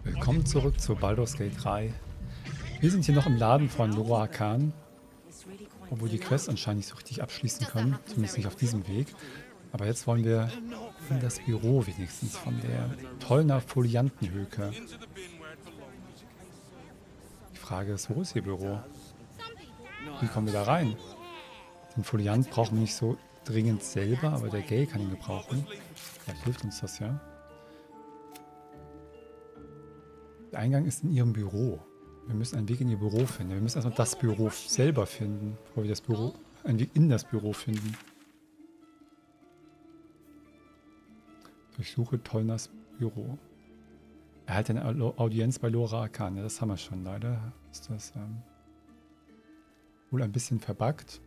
Willkommen zurück zu Baldur's Gate 3. Wir sind hier noch im Laden von Lora Khan, obwohl die Quests anscheinend nicht so richtig abschließen können, zumindest nicht auf diesem Weg. Aber jetzt wollen wir in das Büro wenigstens von der Tollner Foliantenhöke. Die Frage ist, wo ist ihr Büro? Wie kommen wir da rein? Den Foliant brauchen wir nicht so dringend selber, aber der Gale kann ihn gebrauchen. Vielleicht hilft uns das ja. Der Eingang ist in ihrem Büro. Wir müssen einen Weg in ihr Büro finden. Wir müssen erstmal das Büro selber finden, bevor wir einen Weg in das Büro finden. Durchsuche Tollners Büro. Erhalte eine Audienz bei Lora Khan. Ja, das haben wir schon. Leider ist das wohl ein bisschen verbuggt.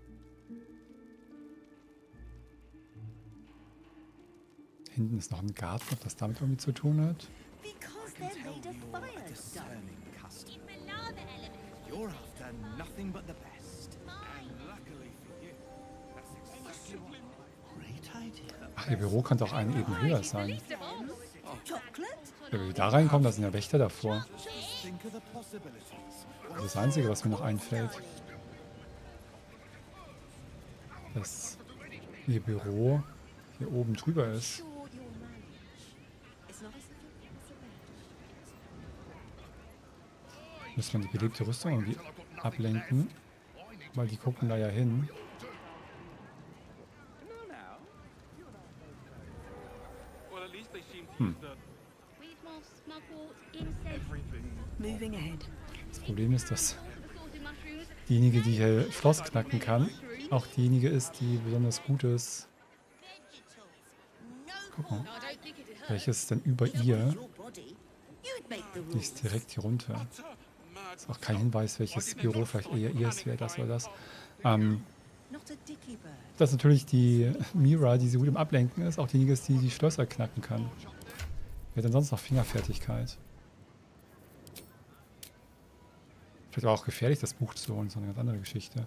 Hinten ist noch ein Garten, ob das damit irgendwie zu tun hat. Ach, ihr Büro könnte auch eine Ebene höher sein. Wenn wir da reinkommen, da sind ja Wächter davor. Das ist das Einzige, was mir noch einfällt. Dass ihr Büro hier oben drüber ist. Müssen wir die belebte Rüstung irgendwie ablenken, weil die gucken da ja hin. Das Problem ist, dass diejenige, die hier Schloss knacken kann, auch diejenige ist, die besonders gut ist. Guck mal. Welches ist denn über ihr? Die ist direkt hier runter. Ist auch kein Hinweis, welches Büro vielleicht eher ihres wäre, das oder das. Das ist natürlich die Mira, die so gut im Ablenken ist, auch diejenige ist, die die Schlösser knacken kann. Wer hat denn sonst noch Fingerfertigkeit? Vielleicht war auch gefährlich, das Buch zu holen, so eine ganz andere Geschichte.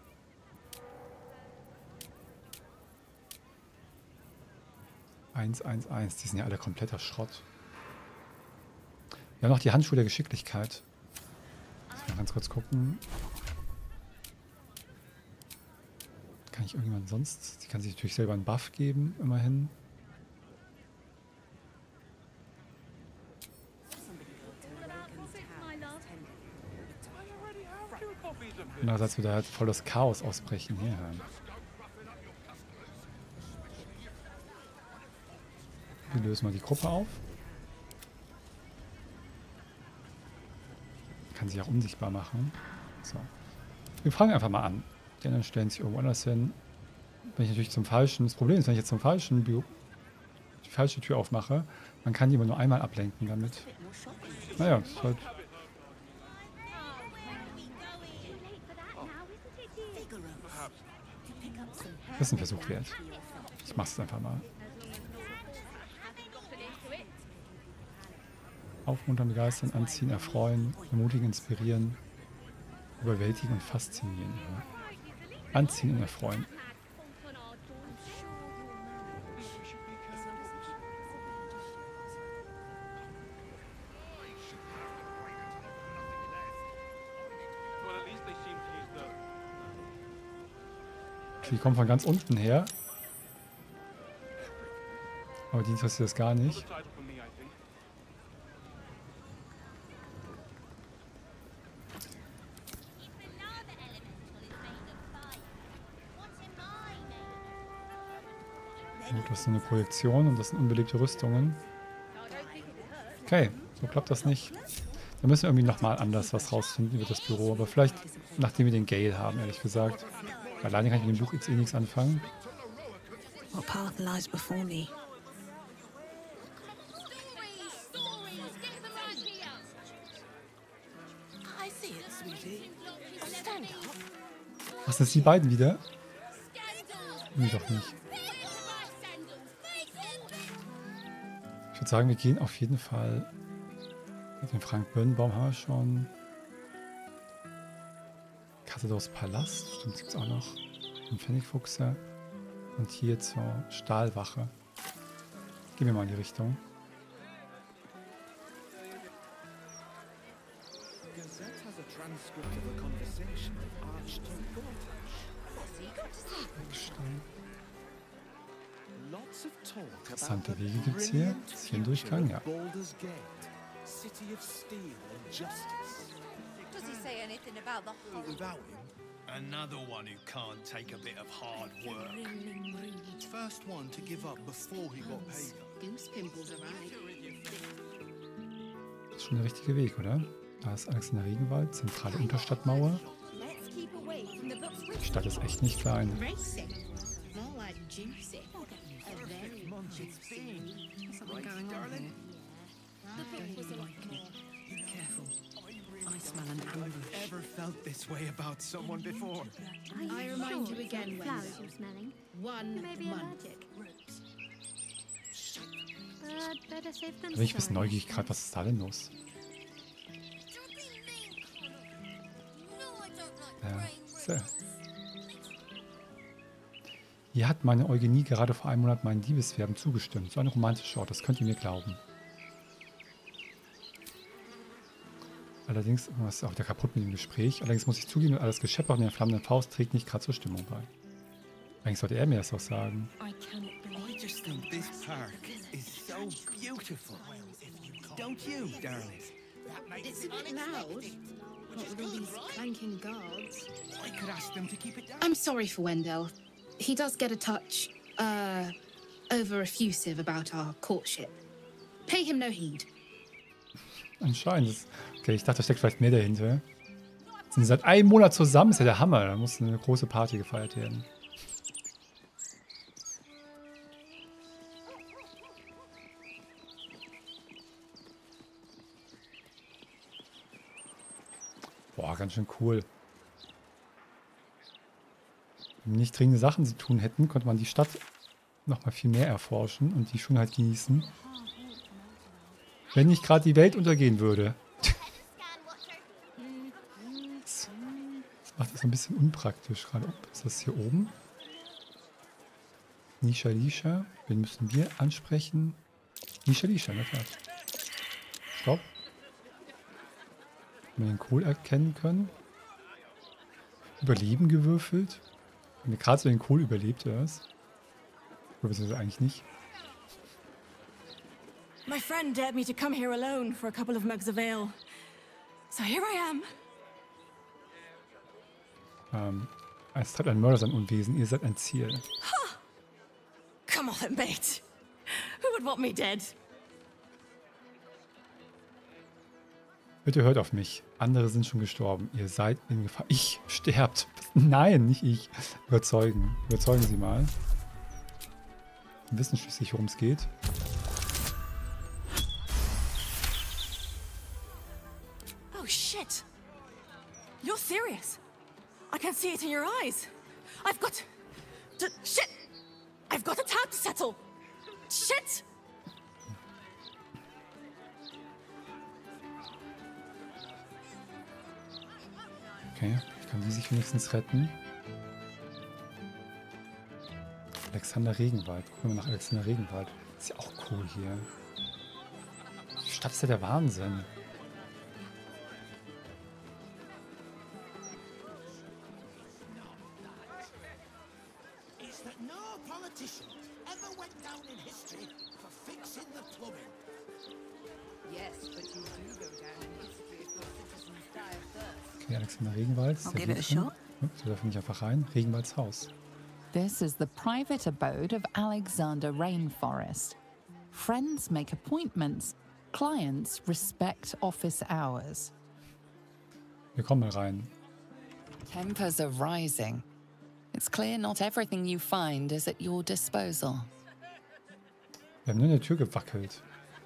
Eins, die sind ja alle kompletter Schrott. Wir haben noch die Handschuhe der Geschicklichkeit. Mal ganz kurz gucken. Kann ich irgendjemand sonst? Die kann sich natürlich selber einen Buff geben, immerhin. Andererseits würde halt voll das Chaos ausbrechen hier. Wir lösen mal die Gruppe auf. Kann sich auch unsichtbar machen. So. Wir fangen einfach mal an. Die anderen stellen sich irgendwo anders hin. Wenn ich natürlich zum falschen... Das Problem ist, wenn ich jetzt zum falschen die falsche Tür aufmache, man kann die immer nur einmal ablenken damit. Naja, das ist halt... Das ist ein Versuch wert. Ich mach's einfach mal. Aufmuntern, begeistern, anziehen, erfreuen, ermutigen, inspirieren, überwältigen und faszinieren. Ja. Anziehen und erfreuen. Die kommen von ganz unten her. Aber die interessiert das gar nicht. Das ist eine Projektion und das sind unbelebte Rüstungen. Okay, so klappt das nicht. Da müssen wir irgendwie nochmal anders was rausfinden über das Büro. Aber vielleicht, nachdem wir den Gale haben, ehrlich gesagt. Alleine kann ich mit dem Buch jetzt eh nichts anfangen. What path lies before me? Was ist die beiden wieder? Nee, doch nicht. Ich würde sagen, wir gehen auf jeden Fall mit dem Frank Birnbaum haben wir schon. Kassadors Palast, stimmt, gibt es auch noch. Ein Pfennigfuchser. Und hier zur Stahlwache. Gehen wir mal in die Richtung. Interessante Wege gibt es hier. Ist hier ein Durchgang? Ja. Does he say anything about the whole? Without him, another one who can't take a bit of hard work. First one to give up before he got paid. Goose pimples are right. Das ist schon der richtige Weg, oder? Da ist Alexander Regenwald, zentrale Unterstadtmauer. Let's keep away from the books. Die Stadt ist echt nicht klein. Racing. More like juicy. A very juicy. Something going on here. The book was a lot more. Be careful. I smell an ambush. Ever felt this way about someone before? I remind you again, flowers Wenzel. you're smelling. One You may be month. allergic. But better safe than Da bin ich ein bisschen sorry. neugierig gerade, was ist da denn los? Ja, so. Hier hat meine Eugenie gerade vor einem Monat meinen Liebesverben zugestimmt. So eine romantische Ort, das könnt ihr mir glauben. Allerdings, was ist auch wieder kaputt mit dem Gespräch. Allerdings muss ich zugeben, alles Geschepper und der flammenden Faust trägt nicht gerade zur Stimmung bei. Eigentlich sollte er mir das auch sagen. I cannot believe I just think this park is so beautiful. Don't you, darling? It's a bit loud. What with all these clanking guards? I could ask them to keep it down. I'm sorry for Wendell. He does get a touch, over effusive about our courtship. Pay him no heed. Anscheinend. Okay, ich dachte, da steckt vielleicht mehr dahinter. Sind seit einem Monat zusammen, ist ja der Hammer. Da muss eine große Party gefeiert werden. Boah, ganz schön cool. Wenn wir nicht dringende Sachen zu tun hätten, konnte man die Stadt noch mal viel mehr erforschen und die Schönheit genießen. Wenn nicht gerade die Welt untergehen würde. Das macht das ein bisschen unpraktisch gerade. Oh, ist das hier oben? Nisha Lisha. Wen müssen wir ansprechen? Nisha Lisha, na klar. Stopp. Wenn wir den Kohl erkennen können. Überleben gewürfelt. Wenn wir gerade so den Kohl überlebt, oder was? Oder beziehungsweise eigentlich nicht. My friend dared me to come here alone for a couple of mugs of ale. So here I am. Es treibt ein Mörder sein Unwesen. Ihr seid ein Ziel. Come on, then, mate. Who would want me dead? Bitte hört auf mich. Andere sind schon gestorben. Ihr seid in Gefahr. Ich sterbt. Nein, nicht ich. Überzeugen. Überzeugen Sie mal. Wir wissen schließlich, worum es geht. Oh, shit. You're serious. I can see it in your eyes. I've got to... Shit! I've got a tab to settle. Shit! Okay, ich kann die sich wenigstens retten. Alexander Regenwald. Gucken wir mal nach Alexander Regenwald. Ist ja auch cool hier. Die Stadt ist ja der Wahnsinn. Is that no politician ever went down in history for fixing the plumbing. Yes, but you do go down in history if your citizens die of thirst. Okay, Alexander Regenwald. I'll give it a shot. Wir dürfen nicht einfach rein. Regenwalds Haus. This is the private abode of Alexander Rainforest. Friends make appointments. Clients respect office hours. Wir kommen mal rein. Tempers are rising. It's clear not everything you find is at your disposal. Wir haben nur in der Tür gewackelt.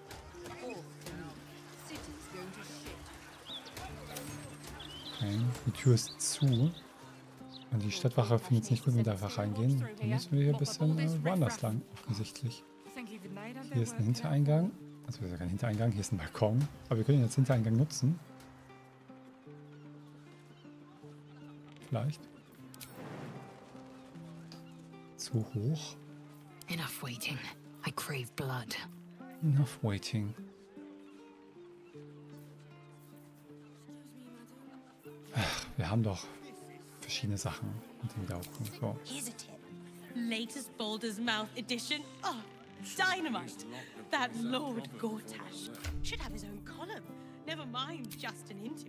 Okay, die Tür ist zu. Und die Stadtwache findet es nicht gut, wenn wir da einfach reingehen. Dann müssen wir hier ein bisschen woanders lang, offensichtlich. Hier ist ein Hintereingang. Also das ist ja kein Hintereingang, hier ist ein Balkon. Aber wir können jetzt Hintereingang nutzen. Vielleicht. Zu hoch. Enough waiting. I crave blood. Enough waiting. Wir haben doch verschiedene Sachen mit dem Dauchen. So. Here's a tip. Latest Baldur's Mouth edition. Oh, dynamite. That Lord Gortash should have his own column. Never mind just an interview.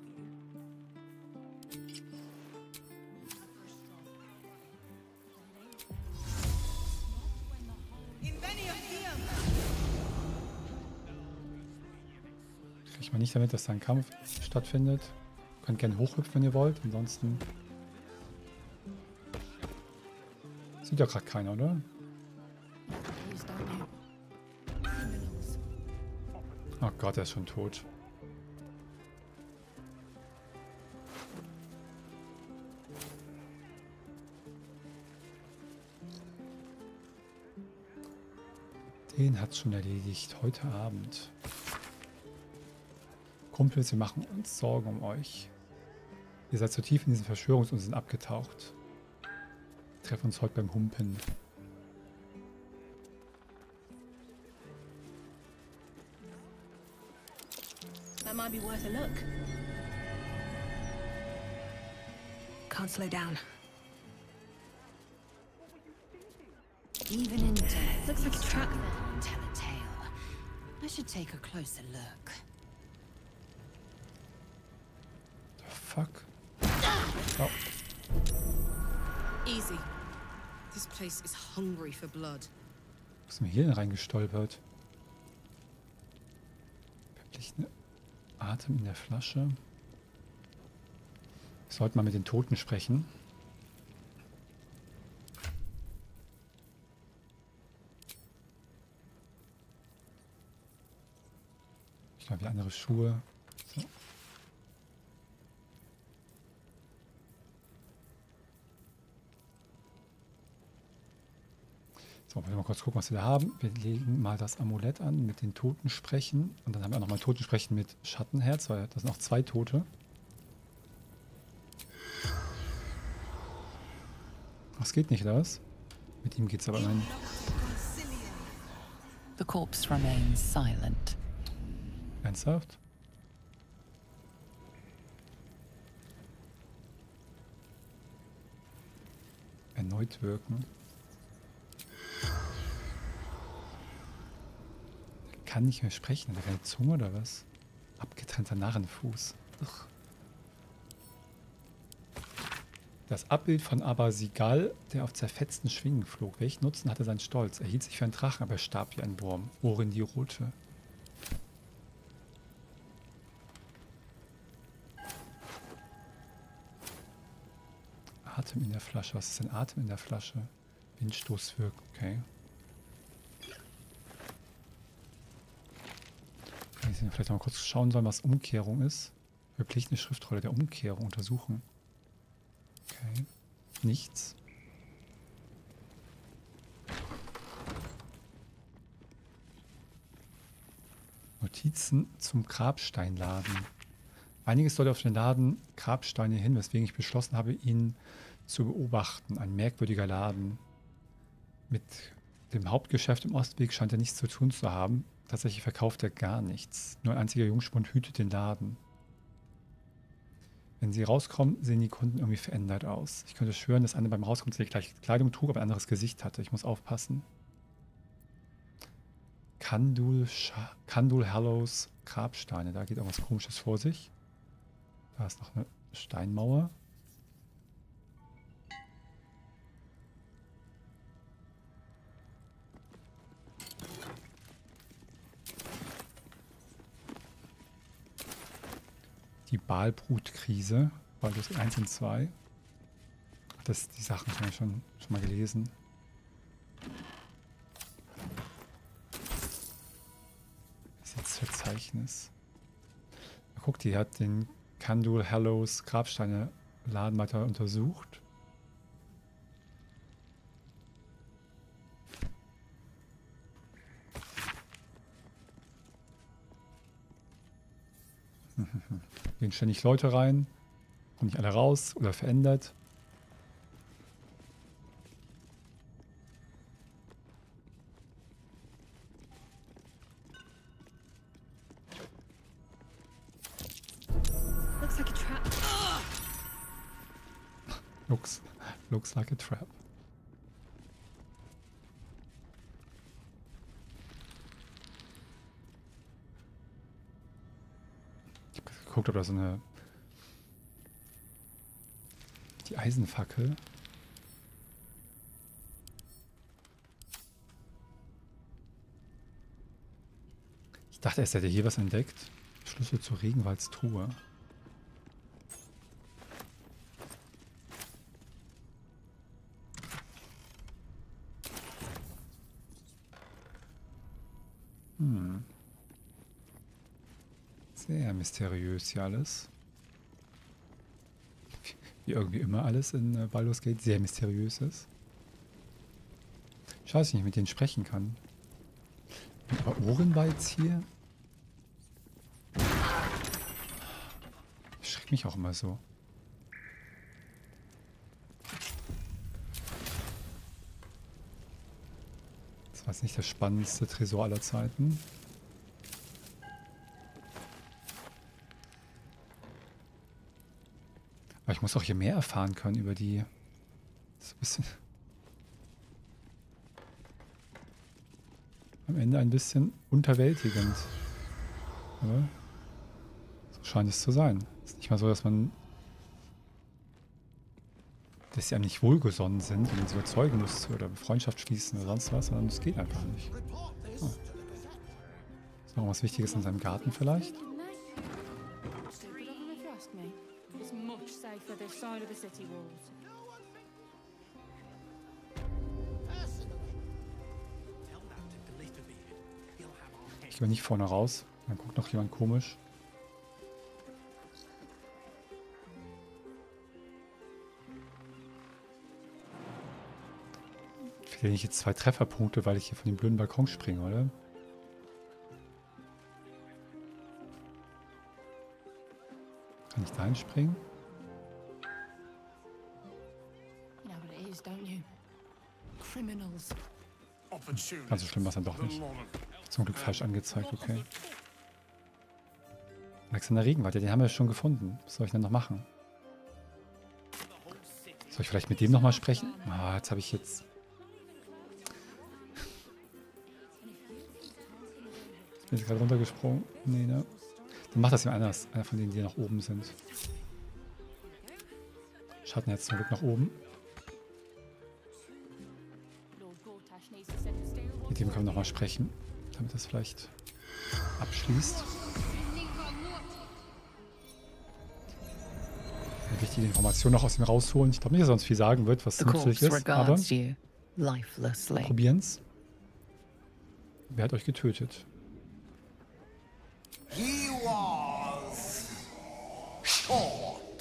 Kriege ich mal nicht damit, dass da ein Kampf stattfindet. Könnt gerne hochhüpfen, wenn ihr wollt. Ansonsten sieht ja gerade keiner, oder? Oh Gott, er ist schon tot. Den hat's schon erledigt. Heute Abend. Kumpels, wir machen uns Sorgen um euch. Ihr seid so tief in diesen Verschwörungsunsinn abgetaucht. Wir treffen uns heute beim Humpen. That might be worth a look. Can't slow down. Even in death, looks like a trap there. Tell a tale. I should take a closer look. The fuck? Oh. Easy. This place is hungry for blood. Wo ist mir hier denn reingestolpert? Verblichene Atem in der Flasche. Wir sollten mal mit den Toten sprechen. Ich glaube, wie andere Schuhe. So. So, wollen wir mal kurz gucken, was wir da haben. Wir legen mal das Amulett an, mit den Toten sprechen. Und dann haben wir auch nochmal Toten sprechen mit Schattenherz, weil das sind auch 2 Tote. Das geht nicht, oder was? Mit ihm geht's aber nein. The corpse remains silent. Ernsthaft? Erneut wirken. Er kann nicht mehr sprechen. Hat er keine Zunge oder was? Abgetrennter Narrenfuß. Ugh. Das Abbild von Abasigal, der auf zerfetzten Schwingen flog. Welchen Nutzen hatte sein Stolz? Er hielt sich für einen Drachen, aber er starb wie ein Wurm. Ohren die rote. Atem in der Flasche. Was ist denn Atem in der Flasche? Windstoß wirkt. Okay. Kann ich vielleicht noch mal kurz schauen sollen, was Umkehrung ist? Wirklich eine Schriftrolle der Umkehrung untersuchen. Okay. Nichts. Notizen zum Grabsteinladen. Einiges deutet auf den Laden Grabsteine hin, weswegen ich beschlossen habe, ihn zu beobachten. Ein merkwürdiger Laden. Mit dem Hauptgeschäft im Ostweg scheint er nichts zu tun zu haben. Tatsächlich verkauft er gar nichts. Nur ein einziger Jungspund hütet den Laden. Wenn sie rauskommen, sehen die Kunden irgendwie verändert aus. Ich könnte schwören, dass einer beim Rauskommen die gleiche Kleidung trug, aber ein anderes Gesicht hatte. Ich muss aufpassen. Kandul Hallows Grabsteine. Da geht irgendwas Komisches vor sich. Da ist noch eine Steinmauer. Die Balbrutkrise, Baldur's 1 und 2. Die Sachen habe ich schon mal gelesen. Verzeichnis. Guckt, die hat den Kandul Hallows Grabsteine Laden weiter untersucht. Gehen ständig Leute rein, kommen nicht alle raus oder verändert. Looks like a trap. Looks like a trap. Ich habe geguckt, ob da so eine... Die Eisenfackel. Ich dachte erst, er hätte hier was entdeckt. Schlüssel zur Regenwaldstruhe. Sehr mysteriös hier alles. Wie irgendwie immer alles in Baldur's Gate sehr mysteriös ist. Schade, dass ich nicht mit denen sprechen kann. Aber Oren war jetzt hier? Schreckt mich auch immer so. Das war jetzt nicht der spannendste Tresor aller Zeiten. Aber ich muss auch hier mehr erfahren können über die... Das ist ein bisschen... Am Ende ein bisschen unterwältigend. Aber so scheint es zu sein. Es ist nicht mal so, dass man... dass sie einem nicht wohlgesonnen sind und man sie überzeugen muss oder Freundschaft schließen oder sonst was, sondern es geht einfach nicht. Oh. Ist noch was Wichtiges in seinem Garten vielleicht? Ich gehe nicht vorne raus. Dann guckt noch jemand komisch. Ich will nicht jetzt 2 Trefferpunkte, weil ich hier von dem blöden Balkon springe, oder? Kann ich da hinspringen? Ganz so schlimm war es dann doch nicht. Zum Glück falsch angezeigt, okay. Alexander Regenwald, den haben wir schon gefunden. Was soll ich denn noch machen? Soll ich vielleicht mit dem nochmal sprechen? Ah, jetzt habe ich jetzt... Bin ich gerade runtergesprungen? Nee, ne? Dann macht das ja einer von denen, die nach oben sind. Schatten jetzt zum Glück nach oben. Mit dem können wir nochmal sprechen, damit das vielleicht abschließt. Eine wichtige Information noch aus ihm rausholen. Ich glaube nicht, dass er uns viel sagen wird, was nützlich ist, aber probieren's. Wer hat euch getötet? He was short,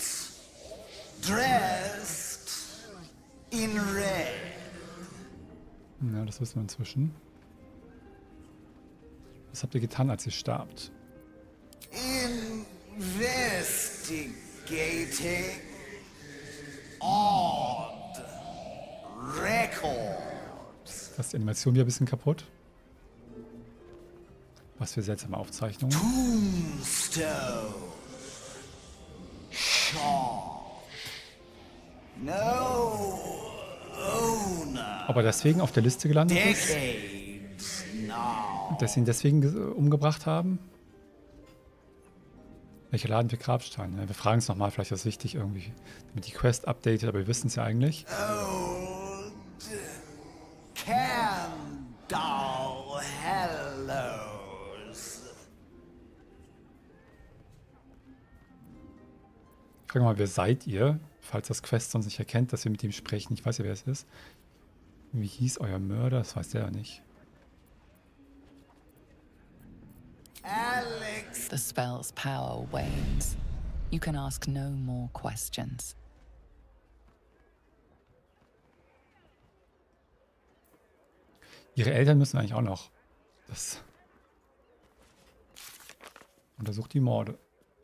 dressed in red. Ja, das wissen wir inzwischen. Was habt ihr getan, als ihr starbt? Investigating odd records. Das ist die Animation wieder ein bisschen kaputt. Was für seltsame Aufzeichnungen. Tombstone. Shop. No owner. Ob er deswegen auf der Liste gelandet ist? Decades now. Dass sie ihn deswegen umgebracht haben? Welcher Laden für Grabsteine? Ja, wir fragen es nochmal, vielleicht ist das wichtig irgendwie, damit die Quest updatet, aber wir wissen es ja eigentlich. Old Candle Hellos. Ich frage mal, wer seid ihr? Falls das Quest sonst nicht erkennt, dass wir mit ihm sprechen. Ich weiß ja, wer es ist. Wie hieß euer Mörder? Das weiß der ja nicht. Alex. The spell's power wanes. You can ask no more questions. Ihre Eltern müssen eigentlich auch noch. Das untersucht die Morde.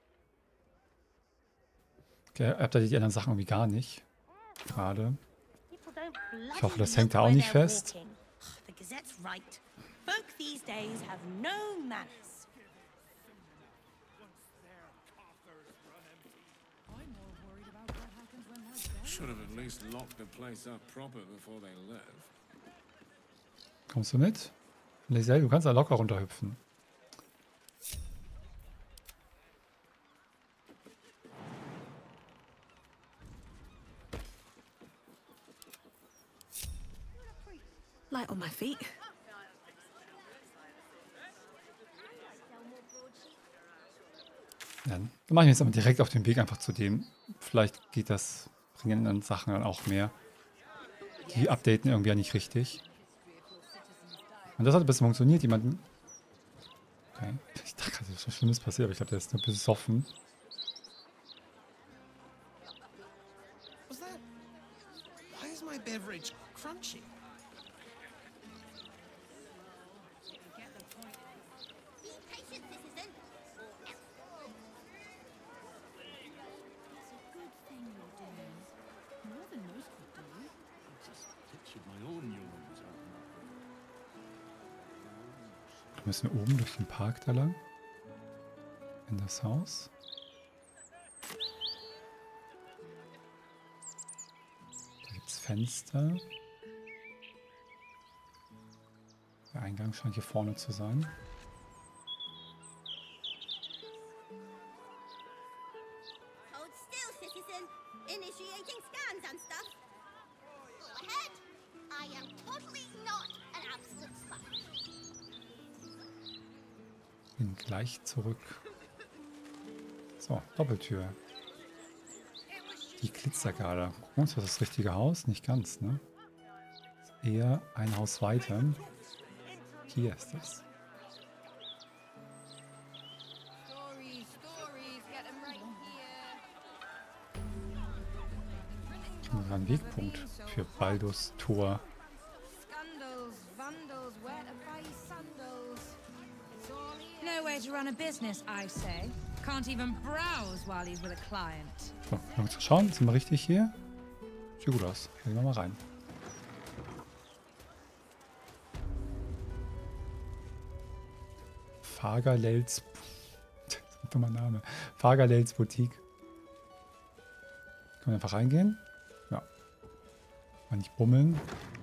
Okay, habt ihr die anderen Sachen irgendwie gar nicht. Gerade. Ich hoffe, das hängt da auch nicht fest. The Gazette's right. Folk these days have no manners. Should have at least locked the place up proper before they left. Kommst du mit? Lae'zel, du kannst da locker runterhüpfen. Light on my feet. Dann mache ich jetzt aber direkt auf den Weg einfach zu dem. Vielleicht geht das, bringen dann Sachen dann auch mehr. Die updaten irgendwie ja nicht richtig. Und das hat ein bisschen funktioniert. Jemand. Okay. Ich dachte gerade, was Schlimmes passiert, aber ich glaube, der ist nur besoffen. Was that? Why is my beverage crunchy? Müssen wir oben durch den Park da lang? In das Haus? Da gibt es Fenster. Der Eingang scheint hier vorne zu sein. Hold still, citizen. Initiating scans and stuff. Go ahead. I am totally not an absolute spy. Bin gleich zurück. So, Doppeltür. Die Glitzergarde. Gucken wir uns das richtige Haus? Nicht ganz, ne? Ist eher ein Haus weiter. Hier ist es. Haben wir einen Wegpunkt für Baldur's Tor. Nowhere to run a business, I say. Can't even browse while he's with a client. So, können wir schauen, sind wir richtig hier? Sieht gut aus. Gehen wir mal rein. Fagerlels. Das ist ein dummer Name. Fagerlels Boutique. Können wir einfach reingehen? Ja. Mal nicht bummeln.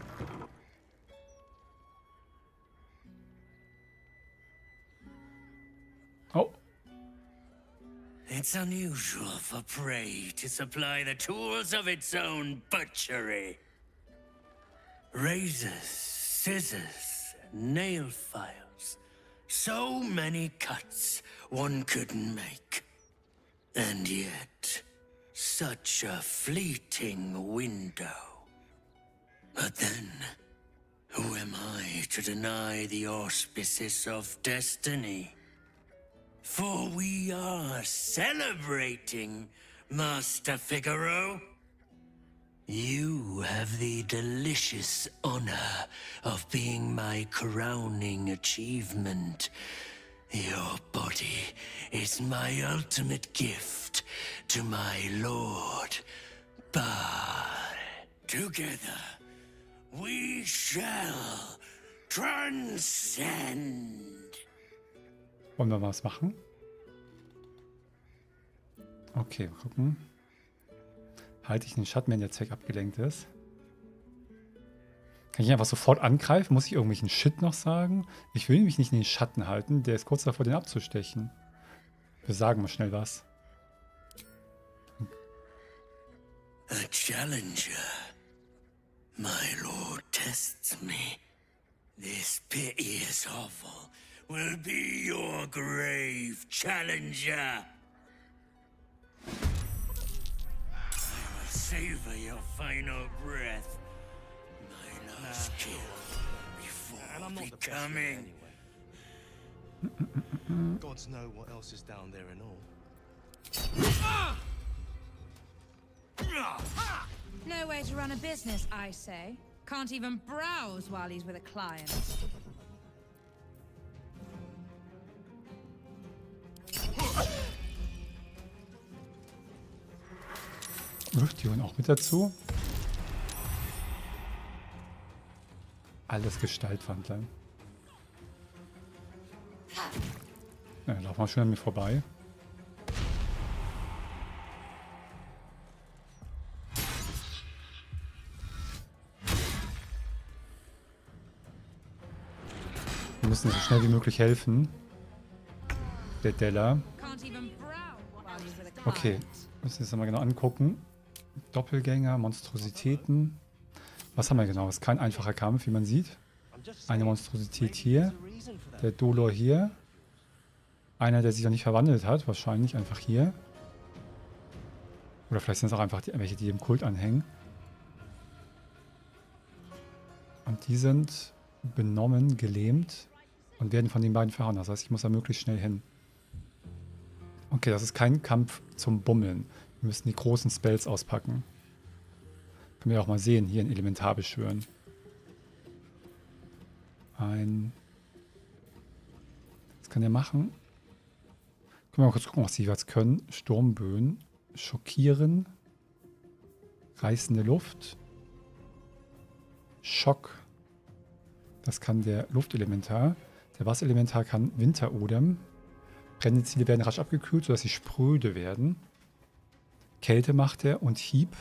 Oh. It's unusual for prey to supply the tools of its own butchery. Razors, scissors, nail files. So many cuts one couldn't make. And yet, such a fleeting window. But then, who am I to deny the auspices of destiny? For we are celebrating, Master Figaro. You have the delicious honor of being my crowning achievement. Your body is my ultimate gift to my lord, but together we shall transcend. Wollen wir was machen? Okay, mal gucken. Halte ich den Schatten, wenn der Zweck abgelenkt ist? Kann ich einfach sofort angreifen? Muss ich irgendwelchen Shit noch sagen? Ich will mich nicht in den Schatten halten. Der ist kurz davor, den abzustechen. Wir sagen mal schnell was. A challenger. My lord tests me. This piteous hovel will be your grave, challenger. I will savor your final breath. My last kill before becoming. Gods know what else is down there and all. Nowhere to run a business, I say. Can't even browse while he's with a client. Die holen auch mit dazu. Alles Gestaltwandler. Ja, laufen wir schon an mir vorbei. Wir müssen so schnell wie möglich helfen. Der Della. Okay, müssen wir uns mal genau angucken. Doppelgänger, Monstrositäten. Was haben wir genau? Das ist kein einfacher Kampf, wie man sieht. Eine Monstrosität hier. Der Dolor hier. Einer, der sich noch nicht verwandelt hat. Wahrscheinlich einfach hier. Oder vielleicht sind es auch einfach welche, die dem Kult anhängen. Und die sind benommen, gelähmt und werden von den beiden verhauen. Das heißt, ich muss da möglichst schnell hin. Okay, das ist kein Kampf zum Bummeln. Wir müssen die großen Spells auspacken. Können wir auch mal sehen. Hier ein Elementar beschwören. Was kann der machen? Können wir mal kurz gucken, was sie was können. Sturmböen. Schockieren. Reißende Luft. Schock. Das kann der Luftelementar. Der Wasserelementar kann Winterodem. Brennende Ziele werden rasch abgekühlt, sodass sie spröde werden. Kälte macht er und Hieb.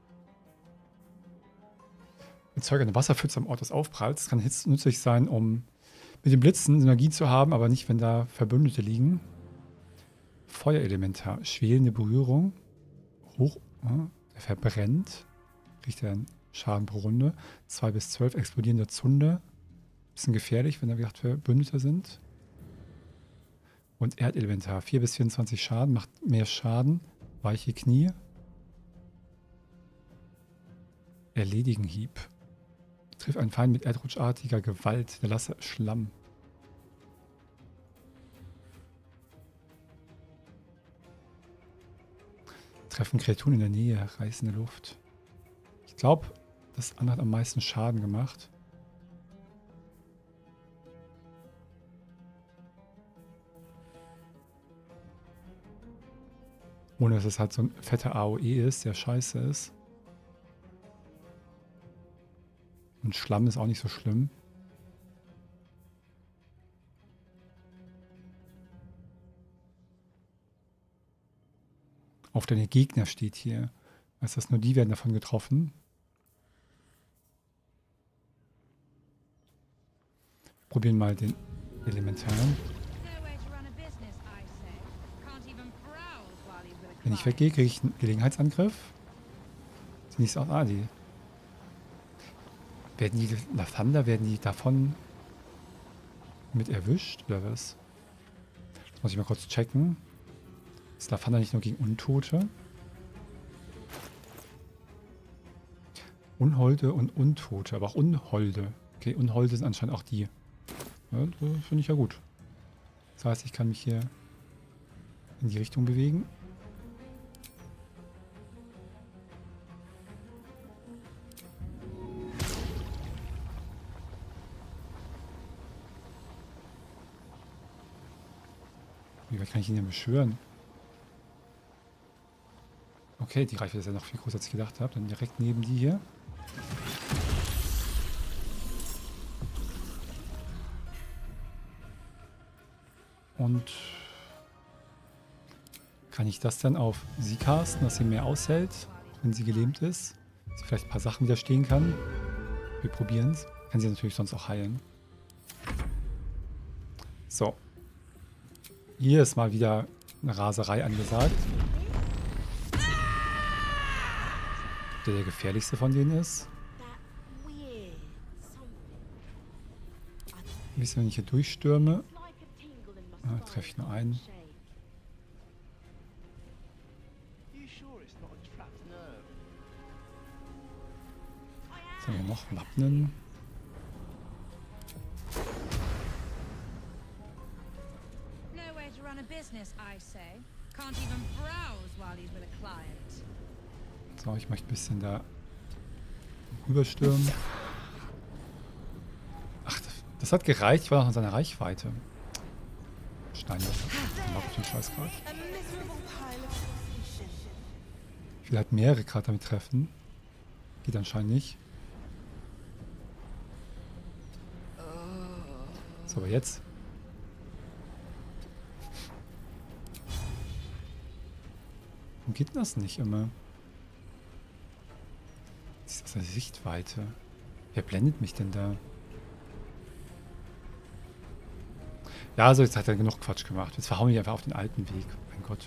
Erzeugt eine Wasserpfütze am Ort des Aufpralls. Das kann nützlich sein, um mit den Blitzen Synergie zu haben, aber nicht, wenn da Verbündete liegen. Feuerelementar. Schwelende Berührung. Hoch. Der verbrennt. Kriegt er einen Schaden pro Runde. 2 bis 12 explodierende Zunde. Bisschen gefährlich, wenn da wie gesagt Verbündete sind. Und Erdelementar. 4 bis 24 Schaden. Macht mehr Schaden. Weiche Knie. Erledigen Hieb. Trifft einen Feind mit erdrutschartiger Gewalt. Der Lasse Schlamm. Treffen Kreaturen in der Nähe. Reißende Luft. Ich glaube, das andere hat am meisten Schaden gemacht. Ohne dass es halt so ein fetter AOE ist, der scheiße ist. Und Schlamm ist auch nicht so schlimm. Auf deine Gegner steht hier. Heißt das, nur die werden davon getroffen. Probieren mal den Elementaren. Wenn ich weggehe, kriege ich einen Gelegenheitsangriff. Sieht nicht so aus. Ah, die. Werden die Lathander, werden die davon mit erwischt oder was? Das muss ich mal kurz checken. Ist Lathander nicht nur gegen Untote? Unholde und Untote, aber auch Unholde. Okay, Unholde sind anscheinend auch die. Ja, das finde ich ja gut. Das heißt, ich kann mich hier in die Richtung bewegen. Wie weit kann ich ihn denn beschwören? Okay, die Reichweite ist ja noch viel größer, als ich gedacht habe. Dann direkt neben die hier. Und kann ich das dann auf sie casten, dass sie mehr aushält, wenn sie gelähmt ist? Dass sie vielleicht ein paar Sachen widerstehen kann? Wir probieren es. Kann sie natürlich sonst auch heilen. So. Hier ist mal wieder eine Raserei angesagt. Der gefährlichste von denen ist. Ein bisschen, wenn ich hier durchstürme. Treffe ich nur einen. Was haben wir noch? Wappnen. So, ich möchte ein bisschen da rüberstürmen. Ach, das hat gereicht. Ich war noch in seiner Reichweite. Steinwasser. Dann mag ich den Scheiß gerade. Ich will halt mehrere gerade damit treffen. Geht anscheinend nicht. So, aber jetzt. Warum geht das nicht immer? Das ist aus der Sichtweite. Wer blendet mich denn da? Ja, also jetzt hat er genug Quatsch gemacht. Jetzt verhauen wir einfach auf den alten Weg. Mein Gott.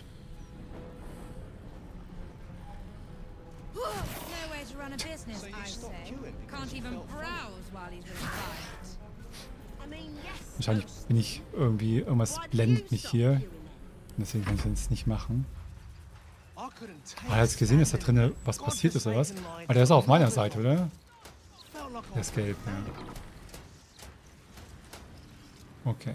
No way to run a business, I say. Can't even browse while he's with a client. I mean, yes. Wahrscheinlich bin ich irgendwie... Irgendwas blendet mich hier. Und deswegen kann ich das jetzt nicht machen. Er hat jetzt gesehen, dass da drinnen was passiert ist, oder was? Aber der ist auch auf meiner Seite, oder? Der ist gelb, ja. Okay.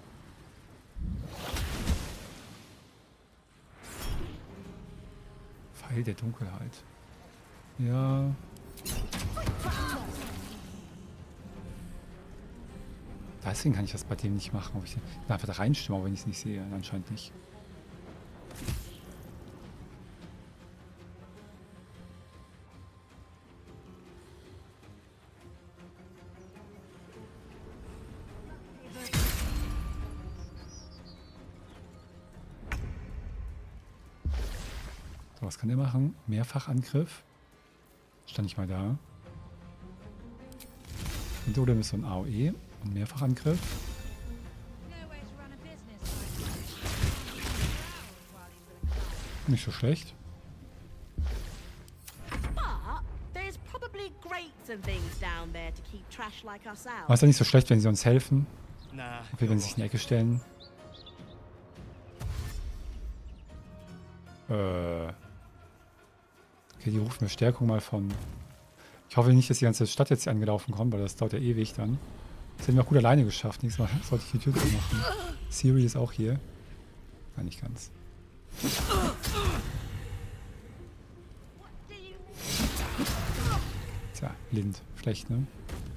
Pfeil der Dunkelheit. Ja. Deswegen kann ich das bei dem nicht machen. Ob ich den einfach da reinstimme, aber wenn ich es nicht sehe. Anscheinend nicht. So, was kann der machen? Mehrfachangriff. Stand ich mal da. Und oder mit so einem AOE und Mehrfachangriff. Nicht so schlecht. War es ja nicht so schlecht, wenn sie uns helfen. Okay, wenn sie sich in die Ecke stellen. Okay, die rufen mir Stärkung mal von... Ich hoffe nicht, dass die ganze Stadt jetzt hier angelaufen kommt, weil das dauert ja ewig dann. Das hätten wir auch gut alleine geschafft. Nächstes Mal sollte ich die Tür zu machen. Siri ist auch hier. Nein, nicht ganz. Tja, blind. Schlecht, ne?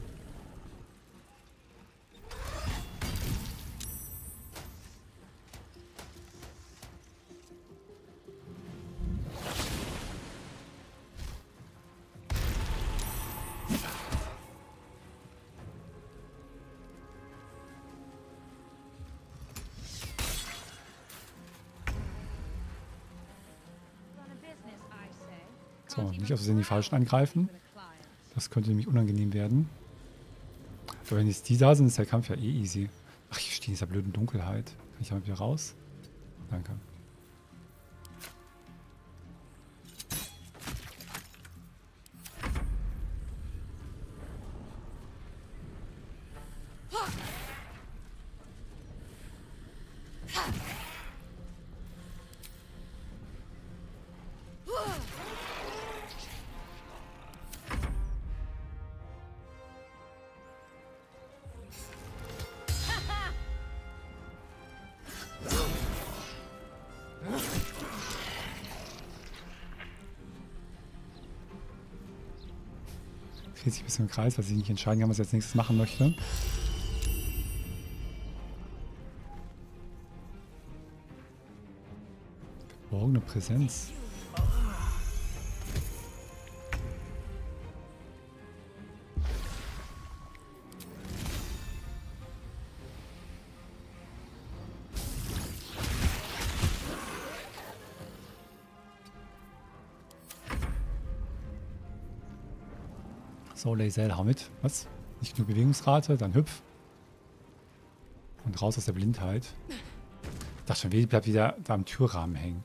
So, nicht aus Versehen die Falschen angreifen. Das könnte nämlich unangenehm werden. Aber wenn jetzt die da sind, ist der Kampf ja eh easy. Ach, ich stehe in dieser blöden Dunkelheit. Kann ich da mal wieder raus? Danke. Dreht sich ein bisschen im Kreis, weil sie nicht entscheiden kann, was sie als nächstes machen möchte. Verborgene Präsenz. So, Lae'zel, hau mit. Was? Nicht nur Bewegungsrate, dann hüpf. Und raus aus der Blindheit. Ich dachte schon, bleibt wieder da am Türrahmen hängen.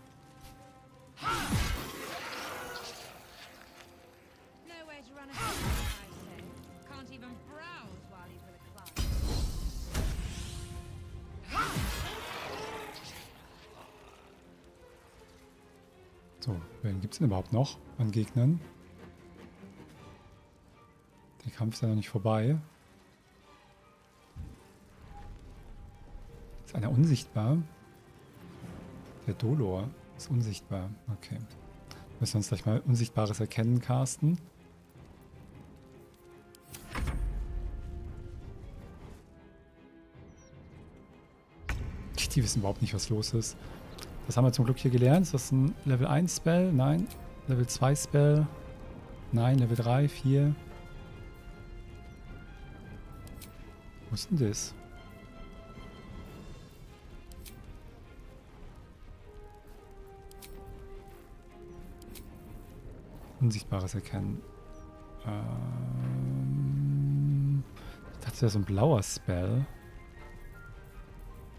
So, wen gibt es denn überhaupt noch an Gegnern? Der Kampf ist ja noch nicht vorbei. Ist einer unsichtbar? Der Dolor ist unsichtbar. Okay. Müssen wir uns gleich mal Unsichtbares erkennen, casten. Die wissen überhaupt nicht, was los ist. Das haben wir zum Glück hier gelernt. Ist das ein Level 1 Spell? Nein. Level 2 Spell? Nein. Level 3, 4. Wo ist denn das? Unsichtbares erkennen. Ich dachte, das wäre so ein blauer Spell.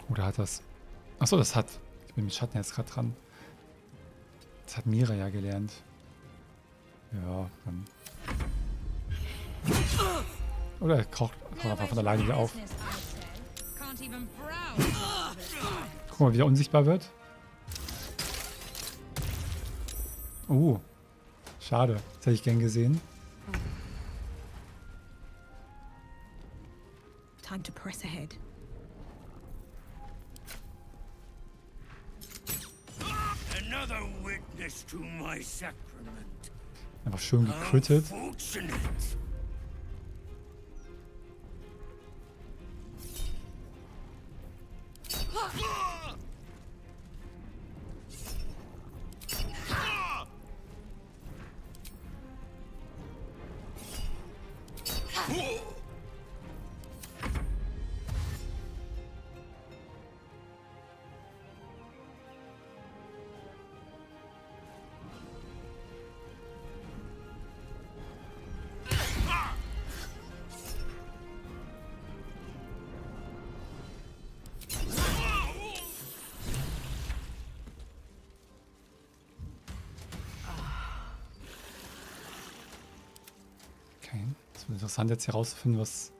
Oder hat das... Achso, das hat... Ich bin mit Schatten jetzt gerade dran. Das hat Mira ja gelernt. Ja, dann... Oder er kocht einfach von alleine wieder auf. Guck mal, wie er unsichtbar wird. Schade. Das hätte ich gern gesehen. Time to press ahead. Another witness to my sacrament. Einfach schön gecrittet. Fortunate. Okay, es wird interessant jetzt herauszufinden, was...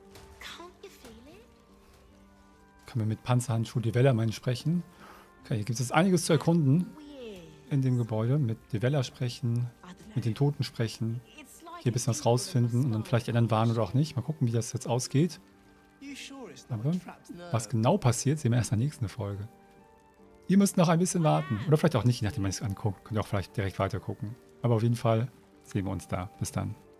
Können wir mit Panzerhandschuh Development sprechen? Okay, hier gibt es jetzt einiges zu erkunden in dem Gebäude. Mit Developer sprechen, mit den Toten sprechen, hier ein bisschen was rausfinden und dann vielleicht ändern Warnen oder auch nicht. Mal gucken, wie das jetzt ausgeht. Aber was genau passiert, sehen wir erst in der nächsten Folge. Ihr müsst noch ein bisschen warten. Oder vielleicht auch nicht, je nachdem man es anguckt. Könnt ihr auch vielleicht direkt weiter gucken. Aber auf jeden Fall sehen wir uns da. Bis dann.